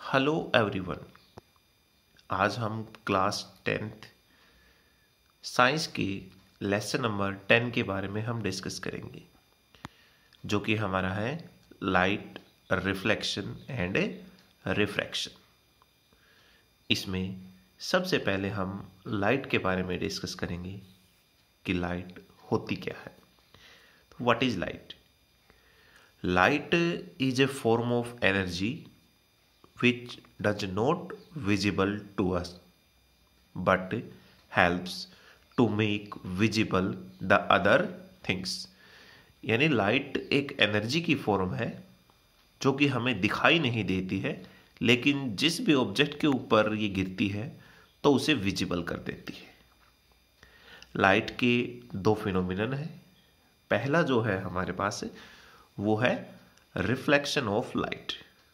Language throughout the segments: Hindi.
Hello everyone. आज हम क्लास 10th साइंस के लेसन नंबर 10 के बारे में हम डिस्कस करेंगे, जो कि हमारा है लाइट, रिफ्लेक्शन एंड रिफ्रैक्शन। इसमें सबसे पहले हम लाइट के बारे में डिस्कस करेंगे कि लाइट होती क्या है। What is light? Light is a form of energy which does not visible to us but helps to make visible the other things। यानी लाइट एक एनर्जी की फॉर्म है जो कि हमें दिखाई नहीं देती है, लेकिन जिस भी ऑब्जेक्ट के ऊपर ये गिरती है तो उसे विजिबल कर देती है। लाइट के दो फिनोमिनन है। पहला जो है हमारे पास वो है रिफ्लेक्शन ऑफ लाइट।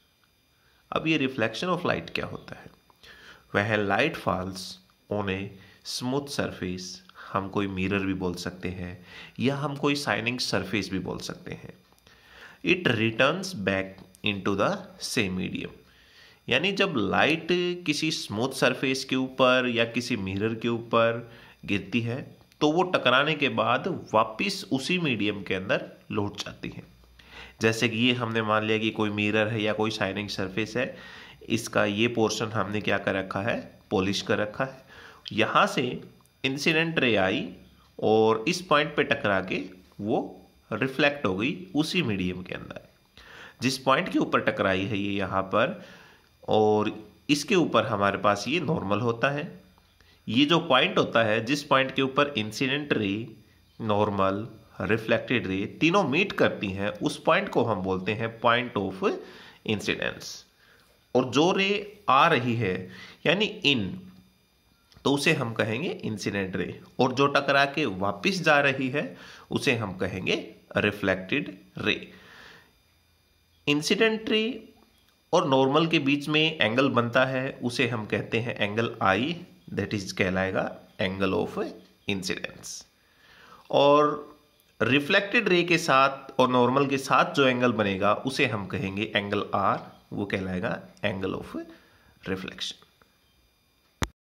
अब ये रिफ्लेक्शन ऑफ लाइट क्या होता है? वह light falls on a smooth surface, हम कोई मिरर भी बोल सकते हैं या हम कोई शाइनिंग सरफेस भी बोल सकते हैं। It returns back into the same medium. यानी जब लाइट किसी स्मूथ सरफेस के ऊपर या किसी मिरर के ऊपर गिरती है तो वो टकराने के बाद वापस उसी मीडियम के अंदर लौट जाती है। जैसे कि ये हमने मान लिया कि कोई मिरर है या कोई शाइनिंग सरफेस है, इसका ये पोर्शन हमने क्या कर रखा है, पॉलिश कर रखा है। यहाँ से इंसिडेंट रे आई और इस पॉइंट पे टकरा के वो रिफ्लेक्ट हो गई उसी मीडियम के अंदर। जिस पॉइंट के ऊपर टकराई है ये यहाँ पर, और इसके ऊपर हमारे पास ये नॉर्मल होता है। ये जो पॉइंट होता है जिस पॉइंट के ऊपर incident ray, normal, reflected ray तीनों मीट करती हैं, उस पॉइंट को हम बोलते हैं पॉइंट ऑफ इंसिडेंस। और जो रे आ रही है यानी इन, तो उसे हम कहेंगे इंसिडेंट रे, और जो टकरा के वापस जा रही है उसे हम कहेंगे रिफ्लेक्टेड रे। इंसिडेंट रे और नॉर्मल के बीच में एंगल बनता है, उसे हम कहते हैं एंगल आई, दैट इज कहलाएगा एंगल ऑफ इंसिडेंस। और रिफ्लेक्टेड रे के साथ और नॉर्मल के साथ जो एंगल बनेगा उसे हम कहेंगे एंगल आर, वो कहलाएगा एंगल ऑफ रिफ्लेक्शन।